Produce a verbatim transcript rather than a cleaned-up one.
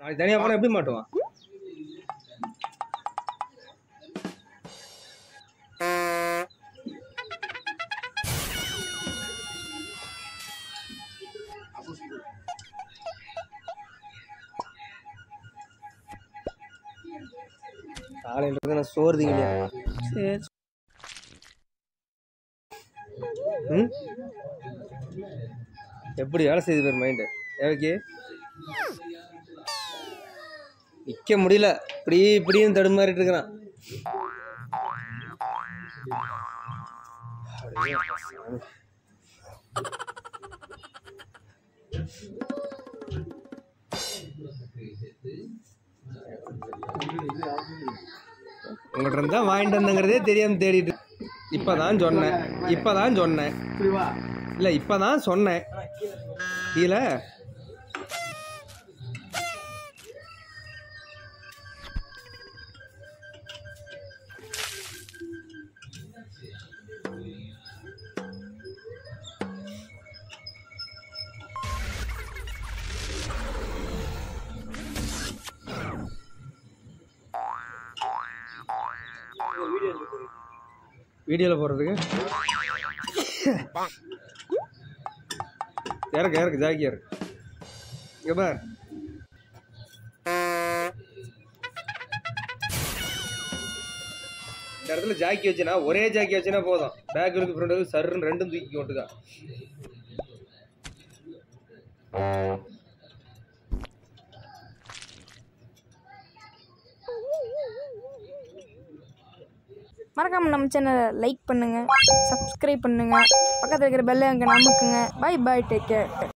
நாளைக்கு தனியாக போனால் எப்படி மாட்டுவான்? காலையில் நான் சோறு திங்கலையா? சரி. ம் எப்படி வேலை செய்யுது பேர் மைண்டு? ஏவிக்கு நிற்க முடியல, இப்படி இப்படியும் தடுமாறிட்டு இருக்கிறான். உங்கள்கிட்ட இருந்தா வாங்கிட்டு வந்தங்கிறதே தெரியாம தேடிட்டு இப்பதான் சொன்னேன் இப்பதான் சொன்னேன் இல்ல இப்பதான் சொன்னேன் கீழே வீடியோல போடுறதுக்கு இறக்கு இறக்கு ஜாக்கி இறக்கு. இங்க பார், இந்த இடத்துல ஜாக்கி வச்சுனா ஒரே ஜாக்கி வச்சுனா போதும். பேக் இருக்கு ஃப்ரண்ட் சர்ன்னு ரெண்டும் தூக்கி கொண்டுக்கா. மறக்காம நம்ம சேனலை லைக் பண்ணுங்க, சப்ஸ்கிரைப் பண்ணுங்க, பக்கத்தில் இருக்கிற பெல்லை அங்கே நமக்குங்க. Bye bye, take care.